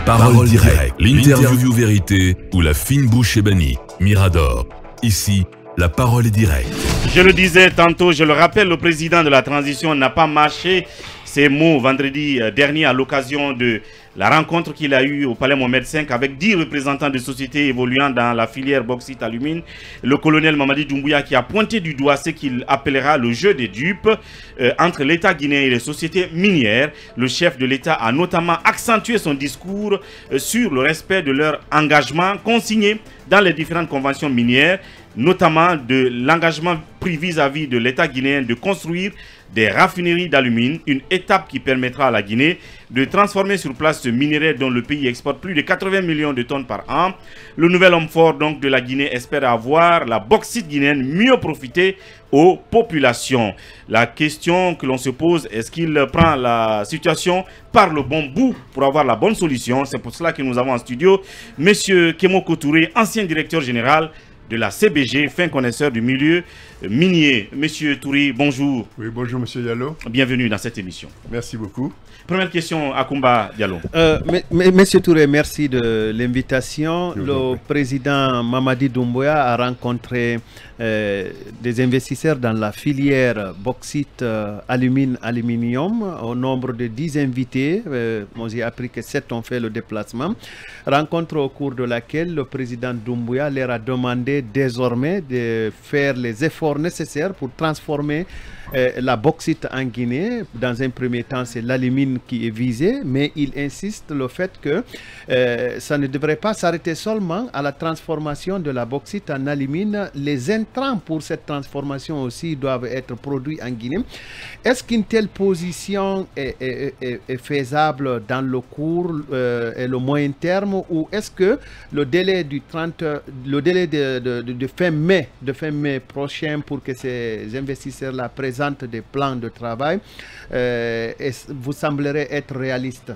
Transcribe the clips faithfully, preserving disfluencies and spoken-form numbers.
Parole directe, l'interview vérité ou la fine bouche ébanie. Mirador. Ici, la parole est directe. Je le disais tantôt, je le rappelle, le président de la transition n'a pas mâché ses mots vendredi dernier à l'occasion de la rencontre qu'il a eue au Palais Mohamed cinq avec dix représentants de sociétés évoluant dans la filière bauxite alumine. Le colonel Mamadi Doumbouya qui a pointé du doigt ce qu'il appellera le jeu des dupes euh, entre l'État guinéen et les sociétés minières. Le chef de l'État a notamment accentué son discours euh, sur le respect de leur engagement consigné dans les différentes conventions minières, notamment de l'engagement pris vis-à-vis de l'État guinéen de construire des raffineries d'alumine, une étape qui permettra à la Guinée de transformer sur place ce minerai dont le pays exporte plus de quatre-vingts millions de tonnes par an. Le nouvel homme fort donc de la Guinée espère avoir la bauxite guinéenne mieux profiter aux populations. La question que l'on se pose, est-ce qu'il prend la situation par le bon bout pour avoir la bonne solution? C'est pour cela que nous avons en studio M. Kemoko Touré, ancien directeur général de la C B G, fin connaisseur du milieu minier. Monsieur Touré, bonjour. Oui, bonjour Monsieur Diallo. Bienvenue dans cette émission. Merci beaucoup. Première question à Koumba Diallo. Euh, mais, mais, Monsieur Touré, merci de l'invitation. Le président Mamadi Doumbouya a rencontré euh, des investisseurs dans la filière bauxite, euh, alumine, aluminium, au nombre de dix invités. Euh, moi, j'ai appris que sept ont fait le déplacement. Rencontre au cours de laquelle le président Doumbouya leur a demandé désormais de faire les efforts nécessaires pour transformer euh, la bauxite en Guinée. Dans un premier temps, c'est l'alumine qui est visé, mais il insiste le fait que euh, ça ne devrait pas s'arrêter seulement à la transformation de la bauxite en alumine. Les intrants pour cette transformation aussi doivent être produits en Guinée. Est-ce qu'une telle position est, est, est, est faisable dans le court euh, et le moyen terme, ou est-ce que le délai du trente, le délai de, de, de, de fin mai, de fin mai prochain pour que ces investisseurs-là présentent des plans de travail, euh, vous semblerait être réaliste?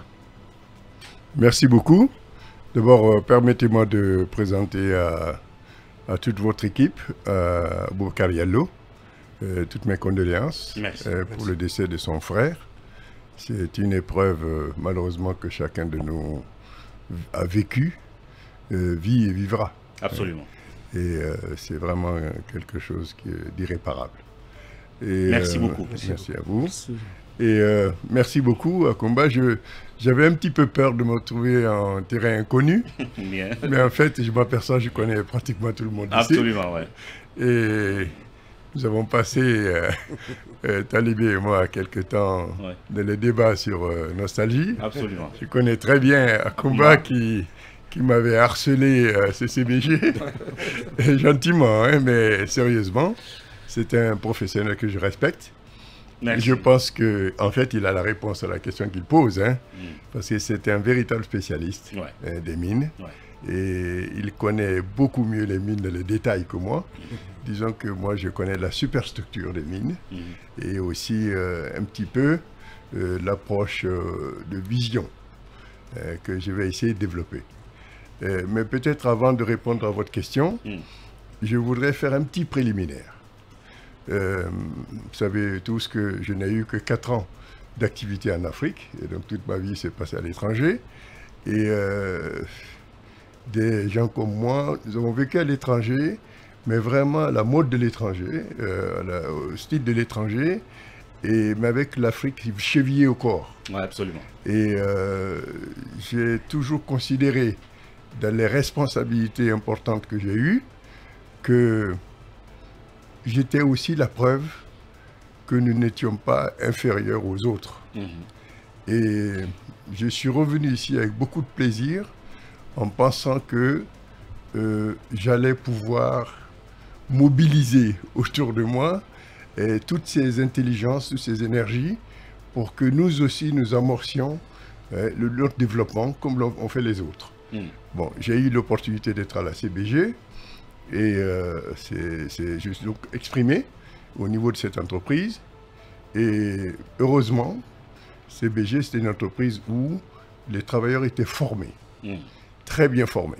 Merci beaucoup. D'abord, euh, permettez-moi de présenter à, à toute votre équipe, à Boubacar Diallo, euh, toutes mes condoléances euh, pour le décès de son frère. C'est une épreuve, euh, malheureusement, que chacun de nous a vécu, euh, vit et vivra. Absolument. Et euh, c'est vraiment quelque chose d'irréparable. Merci euh, beaucoup. Merci, merci à vous. Merci. Et euh, merci beaucoup à Koumba. J'avais un petit peu peur de me retrouver en terrain inconnu. Mais en fait, je m'aperçois que je connais pratiquement tout le monde ici. Absolument, oui. Et nous avons passé, euh, euh, Talibé et moi, quelques temps ouais. dans les débats sur euh, Nostalgie. Absolument. Je connais très bien Akoumba qui, qui m'avait harcelé euh, C C B G. Et gentiment, hein, mais sérieusement. C'est un professionnel que je respecte. Merci. Je pense qu'en en fait, il a la réponse à la question qu'il pose, hein, mm. parce que c'est un véritable spécialiste ouais. hein, des mines. Ouais. Et il connaît beaucoup mieux les mines dans les détails que moi. Mm. Disons que moi, je connais la superstructure des mines mm. et aussi euh, un petit peu euh, l'approche euh, de vision euh, que je vais essayer de développer. Euh, mais peut-être avant de répondre à votre question, mm. je voudrais faire un petit préliminaire. Euh, vous savez tous que je n'ai eu que quatre ans d'activité en Afrique, et donc toute ma vie s'est passée à l'étranger. Et euh, des gens comme moi, nous avons vécu à l'étranger, mais vraiment à la mode de l'étranger, euh, au style de l'étranger, et mais avec l'Afrique chevillée au corps. Oui, absolument. Et euh, j'ai toujours considéré, dans les responsabilités importantes que j'ai eues, que j'étais aussi la preuve que nous n'étions pas inférieurs aux autres. Mmh. Et je suis revenu ici avec beaucoup de plaisir en pensant que euh, j'allais pouvoir mobiliser autour de moi et toutes ces intelligences, toutes ces énergies pour que nous aussi nous amorcions euh, le, notre développement comme l'ont fait les autres. Mmh. Bon, j'ai eu l'opportunité d'être à la C B G. Et euh, c'est, je suis donc exprimé au niveau de cette entreprise. Et heureusement, C B G, c'était une entreprise où les travailleurs étaient formés, mmh. très bien formés.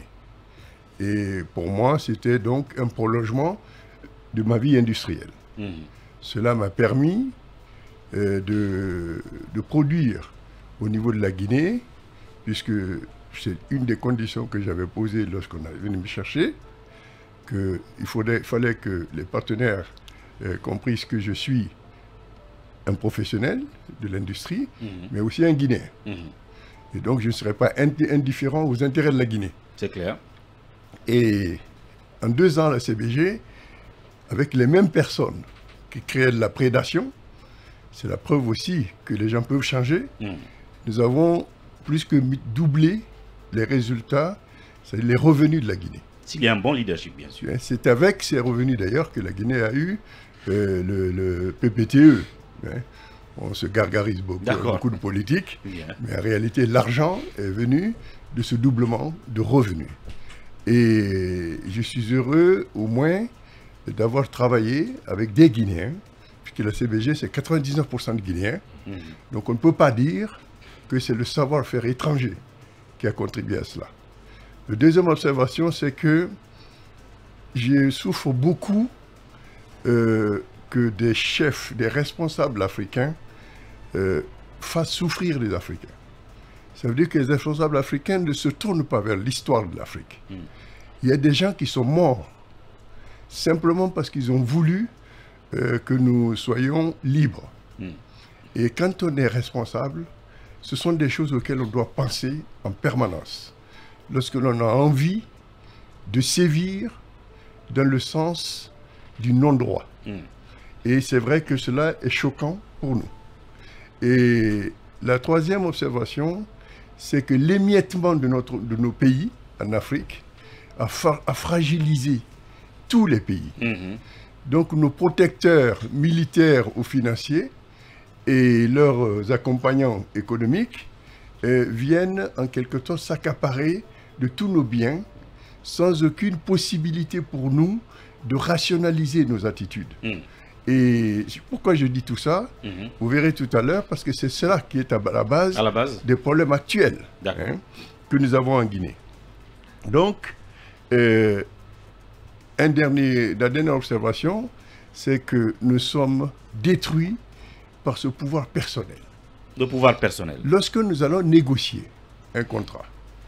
Et pour moi, c'était donc un prolongement de ma vie industrielle. Mmh. Cela m'a permis euh, de, de produire au niveau de la Guinée, puisque c'est une des conditions que j'avais posées lorsqu'on est venu me chercher, qu'il fallait que les partenaires euh, comprissent que je suis un professionnel de l'industrie, mmh. mais aussi un Guinéen. Mmh. Et donc je ne serais pas indifférent aux intérêts de la Guinée. C'est clair. Et en deux ans, la C B G, avec les mêmes personnes qui créaient de la prédation, c'est la preuve aussi que les gens peuvent changer. Mmh. Nous avons plus que doublé les résultats, c'est-à-dire les revenus de la Guinée. S'il y a un bon leadership, bien sûr. C'est avec ces revenus d'ailleurs que la Guinée a eu euh, le, le P P T E. Hein. On se gargarise beaucoup, beaucoup de politique, bien. Mais en réalité, l'argent est venu de ce doublement de revenus. Et je suis heureux au moins d'avoir travaillé avec des Guinéens, puisque la C B G, c'est quatre-vingt-dix-neuf pour cent de Guinéens. Mmh. Donc on ne peut pas dire que c'est le savoir-faire étranger qui a contribué à cela. La deuxième observation, c'est que je souffre beaucoup euh, que des chefs, des responsables africains euh, fassent souffrir les Africains. Ça veut dire que les responsables africains ne se tournent pas vers l'histoire de l'Afrique. Mm. Il y a des gens qui sont morts simplement parce qu'ils ont voulu euh, que nous soyons libres. Mm. Et quand on est responsable, ce sont des choses auxquelles on doit penser en permanence. Lorsque l'on a envie de sévir dans le sens du non-droit. Mm. Et c'est vrai que cela est choquant pour nous. Et la troisième observation, c'est que l'émiettement de, notre, de nos pays en Afrique a, fa a fragilisé tous les pays. Mm-hmm. Donc nos protecteurs militaires ou financiers et leurs accompagnants économiques euh, viennent en quelque sorte s'accaparer de tous nos biens sans aucune possibilité pour nous de rationaliser nos attitudes. Mm. Et pourquoi je dis tout ça, mm-hmm. vous verrez tout à l'heure, parce que c'est cela qui est à la base, à la base. des problèmes actuels hein, que nous avons en Guinée. Donc, euh, un dernier, la dernière observation, c'est que nous sommes détruits par ce pouvoir personnel. Le pouvoir personnel. Lorsque nous allons négocier un contrat,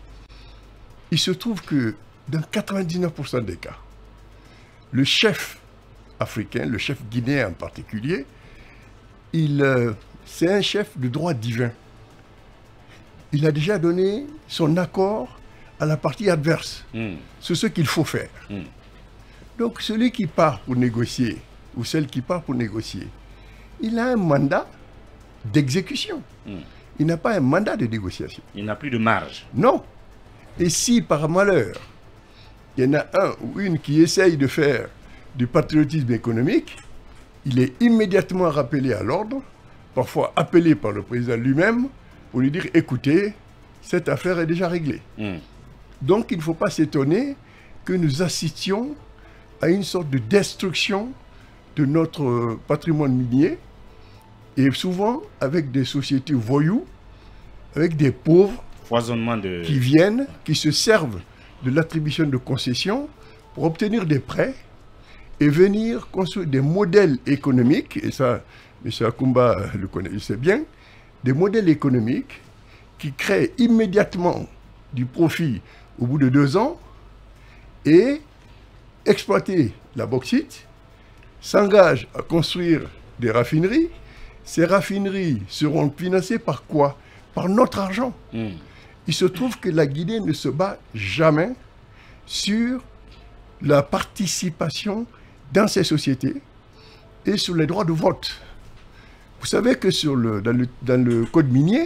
il se trouve que dans quatre-vingt-dix-neuf pour cent des cas, le chef africain, le chef guinéen en particulier, il, euh, c'est un chef de droit divin. Il a déjà donné son accord à la partie adverse. Mm. C'est ce qu'il faut faire. Mm. Donc celui qui part pour négocier, ou celle qui part pour négocier, il a un mandat d'exécution. Mm. Il n'a pas un mandat de négociation. Il n'a plus de marge. Non. Et si par malheur, il y en a un ou une qui essaye de faire du patriotisme économique, il est immédiatement rappelé à l'ordre, parfois appelé par le président lui-même, pour lui dire, écoutez, cette affaire est déjà réglée. Mm. Donc il ne faut pas s'étonner que nous assistions à une sorte de destruction de notre patrimoine minier, et souvent avec des sociétés voyous, avec des pauvres foisonnement de... qui viennent, qui se servent de l'attribution de concessions pour obtenir des prêts et venir construire des modèles économiques, et ça, M. Akumba le connaissait bien, des modèles économiques qui créent immédiatement du profit au bout de deux ans et exploiter la bauxite, s'engagent à construire des raffineries. Ces raffineries seront financées par quoi? Par notre argent. Mm. Il se trouve que la Guinée ne se bat jamais sur la participation dans ces sociétés et sur les droits de vote. Vous savez que sur le, dans, le, dans le code minier,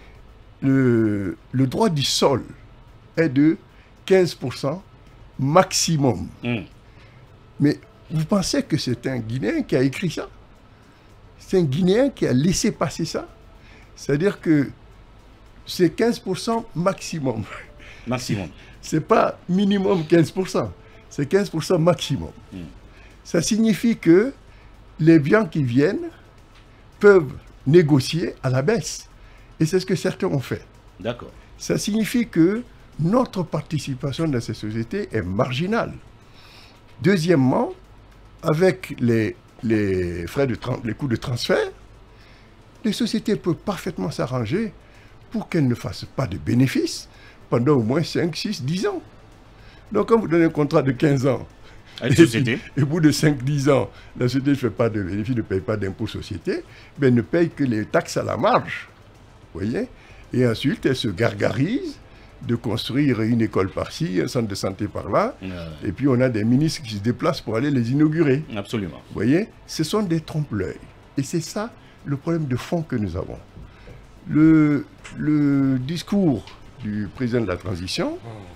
le, le droit du sol est de quinze pour cent maximum. Mm. Mais vous pensez que c'est un Guinéen qui a écrit ça? C'est un Guinéen qui a laissé passer ça? C'est-à-dire que c'est quinze pour cent maximum. Maximum. C'est pas minimum quinze pour cent, c'est quinze pour cent maximum. Mm. Ça signifie que les biens qui viennent peuvent négocier à la baisse. Et c'est ce que certains ont fait. D'accord. Ça signifie que notre participation dans ces sociétés est marginale. Deuxièmement, avec les, les frais de les coûts de transfert, les sociétés peuvent parfaitement s'arranger pour qu'elles ne fassent pas de bénéfices, pendant au moins cinq, six, dix ans. Donc quand vous donnez un contrat de quinze ans, à une société, et au bout de cinq, dix ans, la société ne fait pas de bénéfice, ne paye pas d'impôt société, mais elle ne paye que les taxes à la marge. Vous voyez? Et ensuite, elle se gargarise de construire une école par-ci, un centre de santé par-là, ouais. Et puis on a des ministres qui se déplacent pour aller les inaugurer. Absolument. Vous voyez? Ce sont des trompe-l'œil. Et c'est ça le problème de fond que nous avons. Le, le discours du président de la transition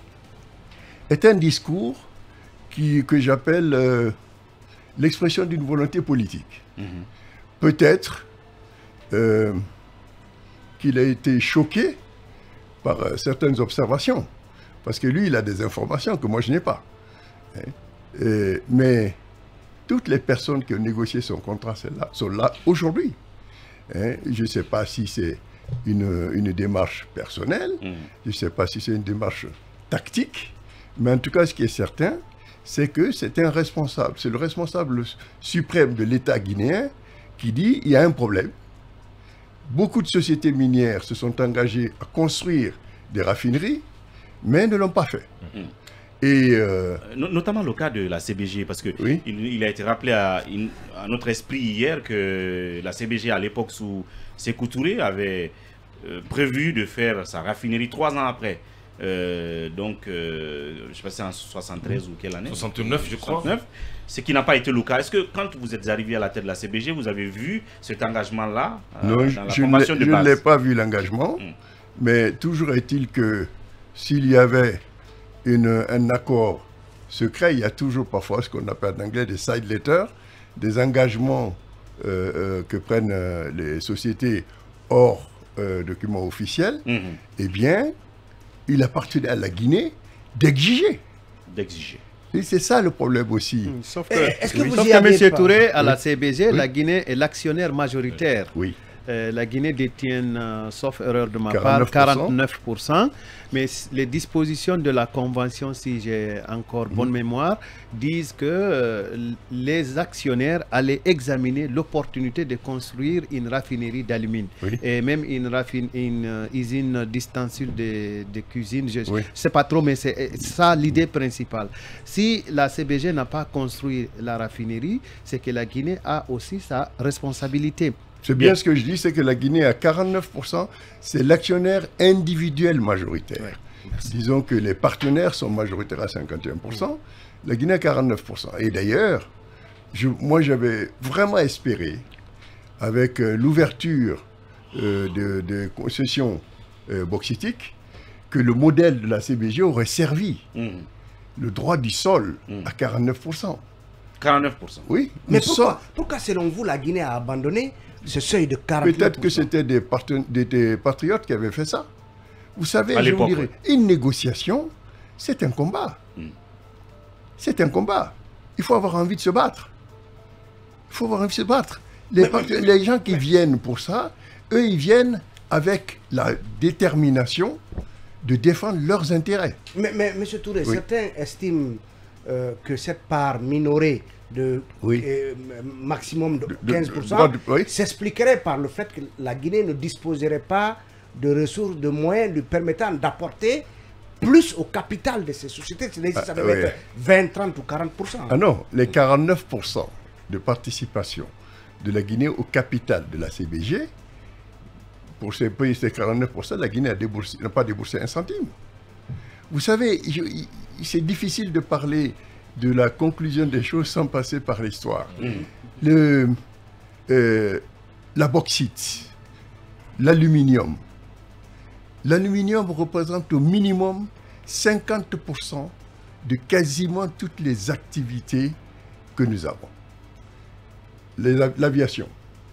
est un discours qui, que j'appelle euh, l'expression d'une volonté politique. Mm-hmm. Peut-être euh, qu'il a été choqué par euh, certaines observations, parce que lui, il a des informations que moi, je n'ai pas. Hein? Et, mais toutes les personnes qui ont négocié son contrat là, sont là aujourd'hui. Hein? Je ne sais pas si c'est une, une démarche personnelle, mm. je ne sais pas si c'est une démarche tactique, mais en tout cas, ce qui est certain, c'est que c'est un responsable, c'est le responsable suprême de l'État guinéen qui dit il y a un problème. Beaucoup de sociétés minières se sont engagées à construire des raffineries, mais ne l'ont pas fait. Mmh. Et euh... notamment le cas de la C B G, parce qu'il oui? il a été rappelé à, à notre esprit hier que la C B G, à l'époque sous Sékou Touré, avait euh, prévu de faire sa raffinerie trois ans après. Euh, donc, euh, je ne sais pas si c'est en soixante-treize mmh. ou quelle année soixante-neuf, je crois. soixante-neuf, ce qui n'a pas été le cas. Est-ce que quand vous êtes arrivé à la tête de la C B G, vous avez vu cet engagement-là euh, Non, dans je, la formation de je base? ne l'ai pas vu l'engagement, mmh. mais toujours est-il que s'il y avait une, un accord secret, il y a toujours parfois ce qu'on appelle en anglais des side letters, des engagements euh, euh, que prennent euh, les sociétés hors euh, documents officiels. Mmh. Eh bien, il appartenait à la Guinée d'exiger. D'exiger. Et c'est ça le problème aussi. Mmh, sauf que, eh, est-ce que, oui. vous Sauf que M. Touré, à oui. la C B G, oui. la Guinée est l'actionnaire majoritaire. Oui. Euh, la Guinée détient, euh, sauf erreur de ma part, quarante-neuf pour cent. Mais les dispositions de la Convention, si j'ai encore bonne mmh. mémoire, disent que euh, les actionnaires allaient examiner l'opportunité de construire une raffinerie d'alumine. Oui. Et même une, raffine, une uh, usine d'ustensile de, de cuisine. Je ne oui. sais pas trop, mais c'est ça l'idée principale. Si la C B G n'a pas construit la raffinerie, c'est que la Guinée a aussi sa responsabilité. C'est bien, bien ce que je dis, c'est que la Guinée à quarante-neuf pour cent, c'est l'actionnaire individuel majoritaire. Ouais, disons que les partenaires sont majoritaires à cinquante et un pour cent, mmh. la Guinée à quarante-neuf pour cent. Et d'ailleurs, moi j'avais vraiment espéré, avec euh, l'ouverture euh, de, de concessions euh, bauxitiques, que le modèle de la C B G aurait servi mmh. le droit du sol mmh. à quarante-neuf pour cent. quarante-neuf pour cent. Oui. Mais pourquoi, pourquoi, selon vous, la Guinée a abandonné ce seuil de quarante-neuf pour cent? Peut-être que c'était des, des, des patriotes qui avaient fait ça. Vous savez, je vous dirais, oui. une négociation, c'est un combat. Mm. C'est un combat. Il faut avoir envie de se battre. Il faut avoir envie de se battre. Les, mais, mais, les gens qui mais, viennent pour ça, eux, ils viennent avec la détermination de défendre leurs intérêts. Mais, mais M. Touré, oui. certains estiment euh, que cette part minorée de oui. euh, maximum de quinze pour cent de, de, oui. s'expliquerait par le fait que la Guinée ne disposerait pas de ressources, de moyens lui permettant d'apporter plus au capital de ces sociétés. C'est-à-dire que ça devait oui. être vingt, trente ou quarante pour cent. Ah non, les quarante-neuf pour cent de participation de la Guinée au capital de la C B G, pour ces pays, ces quarante-neuf pour cent, la Guinée n'a pas déboursé un centime. Vous savez, c'est difficile de parler de la conclusion des choses sans passer par l'histoire. Mmh. Le, euh, la bauxite, l'aluminium. L'aluminium représente au minimum cinquante pour cent de quasiment toutes les activités que nous avons. L'aviation,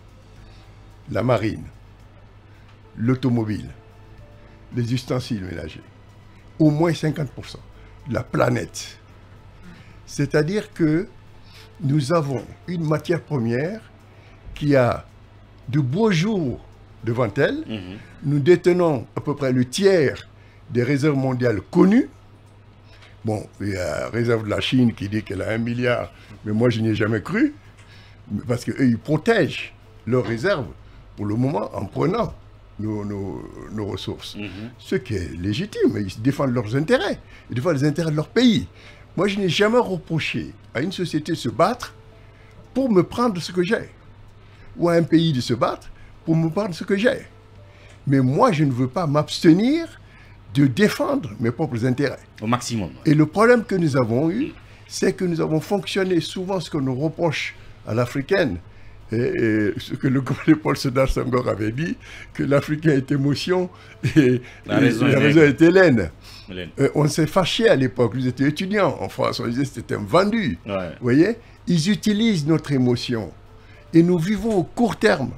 la marine, l'automobile, les ustensiles ménagers, au moins cinquante pour cent. La planète. C'est-à-dire que nous avons une matière première qui a de beaux jours devant elle. Mmh. Nous détenons à peu près le tiers des réserves mondiales connues. Bon, il y a la réserve de la Chine qui dit qu'elle a un milliard, mais moi je n'y ai jamais cru, parce qu'eux, ils protègent leurs réserves pour le moment en prenant nos, nos, nos ressources. Mm-hmm. Ce qui est légitime, ils défendent leurs intérêts, ils défendent les intérêts de leur pays. Moi, je n'ai jamais reproché à une société de se battre pour me prendre ce que j'ai, ou à un pays de se battre pour me prendre ce que j'ai. Mais moi, je ne veux pas m'abstenir de défendre mes propres intérêts. Au maximum. Et le problème que nous avons eu, c'est que nous avons fonctionné souvent ce qu'on nous reproche à l'africaine, et, et ce que le grand Paul Sédar Senghor avait dit, que l'Africain est émotion et la raison, et la raison est Hélène. Euh, on s'est fâché à l'époque, nous étions étudiants en France, on disait que c'était un vendu. Ouais. Vous voyez, ils utilisent notre émotion et nous vivons au court terme.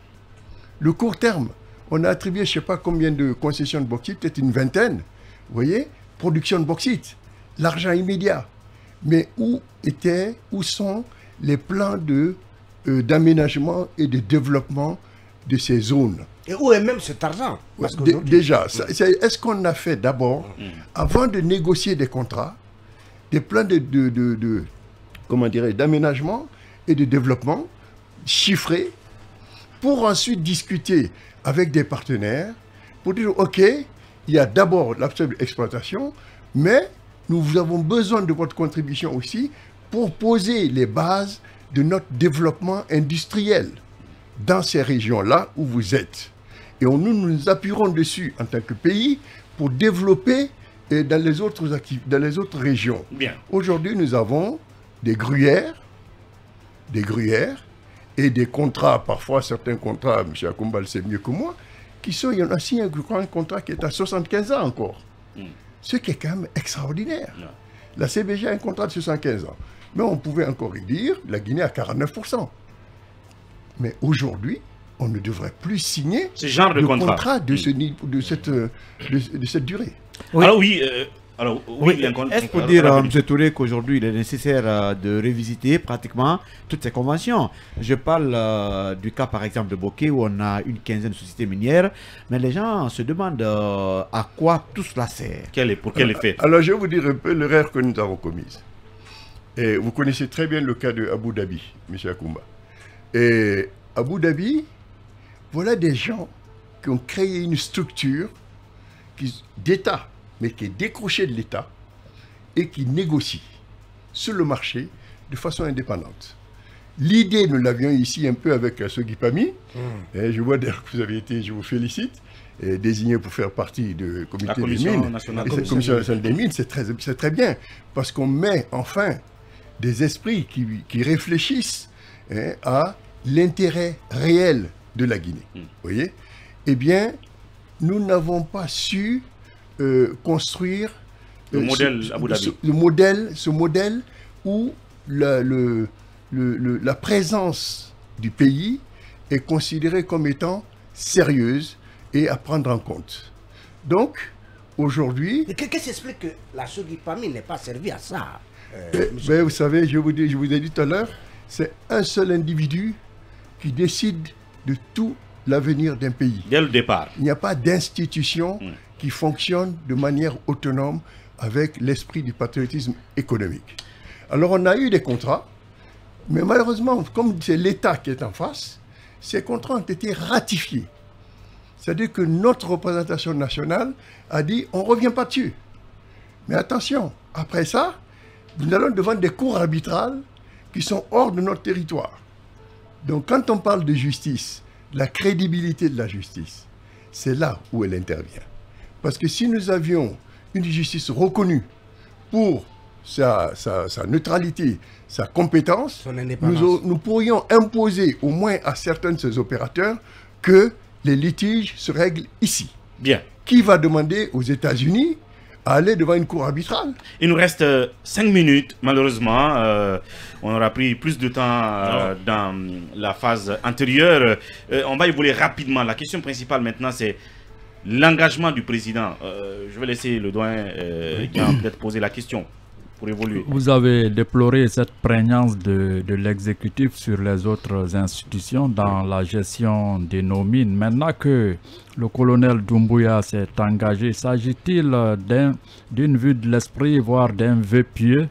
Le court terme, on a attribué je ne sais pas combien de concessions de bauxite, peut-être une vingtaine. Vous voyez, production de bauxite, l'argent immédiat. Mais où étaient, où sont les plans de, euh, d'aménagement et de développement de ces zones? Et où est même cet argent? Parce que déjà, est-ce qu'on a fait d'abord, mmh. avant de négocier des contrats, des plans de, de, de, de comment dirais, d'aménagement et de développement chiffrés, pour ensuite discuter avec des partenaires, pour dire, OK, il y a d'abord l'exploitation, mais nous avons besoin de votre contribution aussi pour poser les bases de notre développement industriel dans ces régions-là où vous êtes. Et on, nous nous appuierons dessus en tant que pays pour développer et dans, les autres dans les autres régions. Aujourd'hui, nous avons des gruyères, des gruyères et des contrats, parfois certains contrats, M. Akumba le sait mieux que moi, qui sont, il y en a signé un contrat qui est à soixante-quinze ans encore. Mm. Ce qui est quand même extraordinaire. Yeah. La C B G a un contrat de soixante-quinze ans. Mais on pouvait encore y dire, la Guinée à quarante-neuf pour cent. Mais aujourd'hui, on ne devrait plus signer ce genre de, de contrat, contrat de, ce, de, cette, de, de cette durée. Oui. Alors oui, euh, alors, oui, oui est-ce pour dire, euh, M. Touré, qu'aujourd'hui, il est nécessaire euh, de révisiter pratiquement toutes ces conventions? Je parle euh, du cas, par exemple, de Bokeh, où on a une quinzaine de sociétés minières, mais les gens se demandent euh, à quoi tout cela sert. Quel est, pour quel alors, effet? Alors, je vais vous dire un peu l'erreur que nous avons commise. Et vous connaissez très bien le cas de Abu Dhabi, M. Akumba. Et Abu Dhabi, voilà des gens qui ont créé une structure d'État, mais qui est décrochée de l'État et qui négocie sur le marché de façon indépendante. L'idée, nous l'avions ici un peu avec Sogui Pami. Mmh. Et je vois d'ailleurs que vous avez été, je vous félicite, et désigné pour faire partie du comité des mines. Nationale et cette commission nationale des mines, c'est très, c'est très bien, parce qu'on met enfin des esprits qui, qui réfléchissent hein, à l'intérêt réel de la Guinée. Mmh. Vous voyez? Eh bien, nous n'avons pas su euh, construire le, euh, modèle, ce, Abu Dhabi. Ce, le modèle, ce modèle où la, le, le, le, la présence du pays est considérée comme étant sérieuse et à prendre en compte. Donc, aujourd'hui... Mais qu'est-ce qui explique que la Sogui Pami n'est pas servie à ça? euh, mais, mais vous savez, je vous, dis, je vous ai dit tout à l'heure, c'est un seul individu qui décide de tout l'avenir d'un pays. Dès le départ. Il n'y a pas d'institution mmh. qui fonctionne de manière autonome avec l'esprit du patriotisme économique. Alors on a eu des contrats, mais malheureusement, comme c'est l'État qui est en face, ces contrats ont été ratifiés. C'est-à-dire que notre représentation nationale a dit on ne revient pas dessus. Mais attention, après ça, nous allons devant des cours arbitrales qui sont hors de notre territoire. Donc quand on parle de justice, la crédibilité de la justice, c'est là où elle intervient. Parce que si nous avions une justice reconnue pour sa, sa, sa neutralité, sa compétence, nous, nous pourrions imposer au moins à certains de ces opérateurs que les litiges se règlent ici. Bien. Qui va demander aux États-Unis à aller devant une cour arbitrale? Il nous reste euh, cinq minutes, malheureusement. Euh, on aura pris plus de temps euh, dans la phase antérieure. Euh, on va évoluer rapidement. La question principale maintenant, c'est l'engagement du président. Euh, je vais laisser le doyen euh, qui a peut-être posé la question pour évoluer. Vous avez déploré cette prégnance de, de l'exécutif sur les autres institutions dans la gestion de nos mines. Maintenant que le colonel Doumbouya s'est engagé, s'agit-il d'une vue de l'esprit, voire d'un vœu pieux?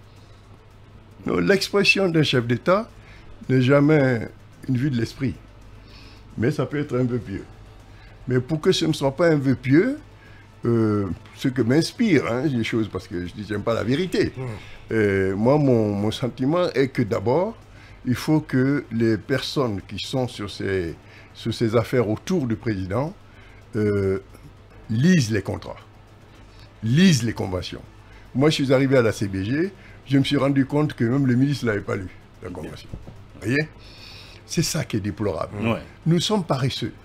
L'expression d'un chef d'État n'est jamais une vue de l'esprit, mais ça peut être un vœu pieux. Mais pour que ce ne soit pas un vœu pieux, euh, ce que m'inspire hein, les choses, parce que je ne dis pas la vérité, mmh. euh, moi, mon, mon sentiment est que d'abord, il faut que les personnes qui sont sur ces, sur ces affaires autour du président euh, lisent les contrats, lisent les conventions. Moi, je suis arrivé à la C B G, je me suis rendu compte que même le ministre ne l'avait pas lu, la convention. Vous voyez? C'est ça qui est déplorable. Ouais. Nous sommes paresseux.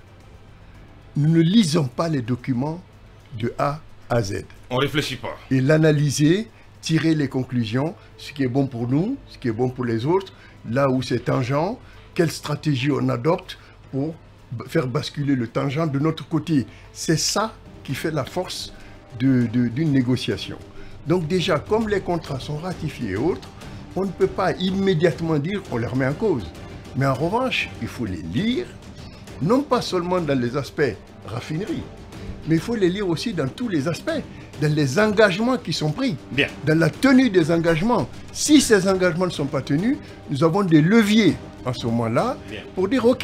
Nous ne lisons pas les documents de A à Z. On ne réfléchit pas. Et l'analyser, tirer les conclusions, ce qui est bon pour nous, ce qui est bon pour les autres, là où c'est tangent, quelle stratégie on adopte pour faire basculer le tangent de notre côté. C'est ça qui fait la force de, de, d'une négociation. Donc déjà, comme les contrats sont ratifiés et autres, on ne peut pas immédiatement dire qu'on les remet en cause. Mais en revanche, il faut les lire, non pas seulement dans les aspects raffinerie, mais il faut les lire aussi dans tous les aspects, dans les engagements qui sont pris, Bien. dans la tenue des engagements. Si ces engagements ne sont pas tenus, nous avons des leviers en ce moment-là pour dire, OK,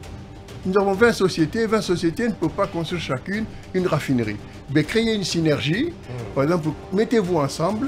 nous avons vingt sociétés, vingt sociétés ne peuvent pas construire chacune une raffinerie. Mais créez une synergie, mmh. par exemple, mettez-vous ensemble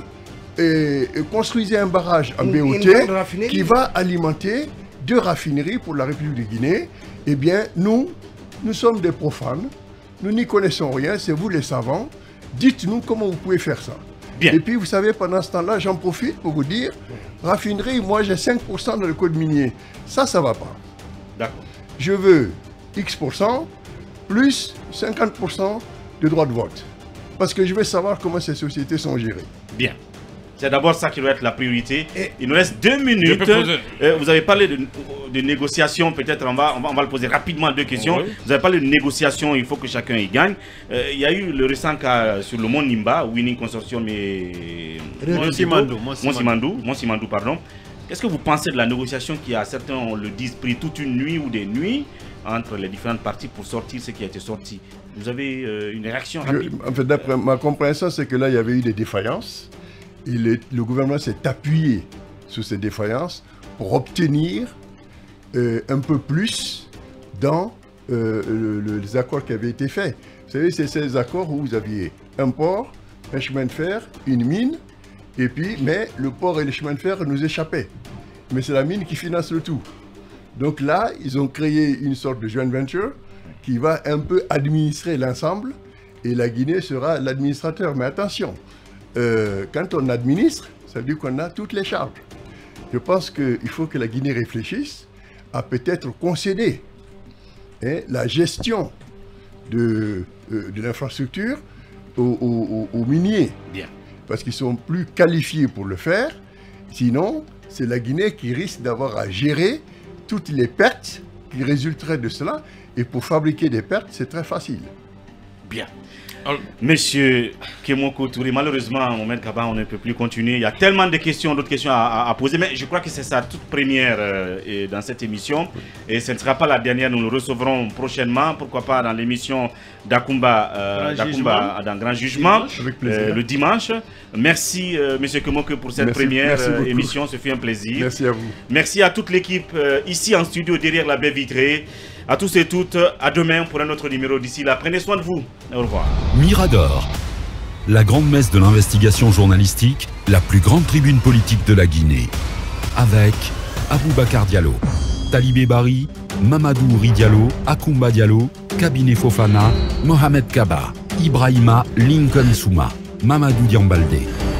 et, et construisez un barrage en B O T qui va alimenter deux raffineries pour la République de Guinée. Eh bien, nous, nous sommes des profanes, nous n'y connaissons rien, c'est vous les savants. Dites-nous comment vous pouvez faire ça. Bien. Et puis, vous savez, pendant ce temps-là, j'en profite pour vous dire, raffinerie, moi j'ai cinq pour cent dans le code minier. Ça, ça ne va pas. D'accord. Je veux X pour cent plus cinquante pour cent de droits de vote. Parce que je veux savoir comment ces sociétés sont gérées. Bien. C'est d'abord ça qui doit être la priorité. Et il nous reste deux minutes. Euh, vous avez parlé de, de négociations. Peut-être on va, on va, on va le poser rapidement deux questions. Oui. Vous avez parlé de négociations. Il faut que chacun y gagne. Euh, il y a eu le récent cas sur le Mont Nimba, Winning Consortium et Monsimandou. Monsimandou, Monsimandou, pardon. Qu'est-ce que vous pensez de la négociation qui a, certains on le dit, pris toute une nuit ou des nuits entre les différentes parties pour sortir ce qui a été sorti? Vous avez euh, une réaction rapide? Je, en fait, d'après ma compréhension, c'est que là, il y avait eu des défaillances. Et le, le gouvernement s'est appuyé sur ces défaillances pour obtenir euh, un peu plus dans euh, le, le, les accords qui avaient été faits. Vous savez, c'est ces accords où vous aviez un port, un chemin de fer, une mine, et puis, mais le port et le chemin de fer nous échappaient. Mais c'est la mine qui finance le tout. Donc là, ils ont créé une sorte de joint venture qui va un peu administrer l'ensemble, et la Guinée sera l'administrateur. Mais attention, Euh, quand on administre, ça veut dire qu'on a toutes les charges. Je pense qu'il faut que la Guinée réfléchisse à peut-être concéder hein, la gestion de, euh, de l'infrastructure aux, aux, aux miniers. Bien. Parce qu'ils sont plus qualifiés pour le faire. Sinon, c'est la Guinée qui risque d'avoir à gérer toutes les pertes qui résulteraient de cela. Et pour fabriquer des pertes, c'est très facile. Bien. Monsieur Kémoko Touré, malheureusement, Mohamed Kaba, on ne peut plus continuer. Il y a tellement de questions, d'autres questions à, à, à poser, mais je crois que c'est sa toute première euh, dans cette émission. Et ce ne sera pas la dernière, nous le recevrons prochainement, pourquoi pas dans l'émission d'Akumba euh, dans Grand Jugement, euh, le dimanche. Merci, euh, Monsieur Kémoko, pour cette merci, première merci euh, émission, ce fut un plaisir. Merci à vous. Merci à toute l'équipe euh, ici en studio, derrière la baie vitrée. À tous et toutes, à demain pour un autre numéro. D'ici là, prenez soin de vous. Au revoir. Mirador, la grande messe de l'investigation journalistique, la plus grande tribune politique de la Guinée. Avec Aboubacar Diallo, Talibé Bari, Mamadou Ouri Diallo, Akumba Diallo, Kabinet Fofana, Mohamed Kaba, Ibrahima Lincoln Souma, Mamadou Diambaldé.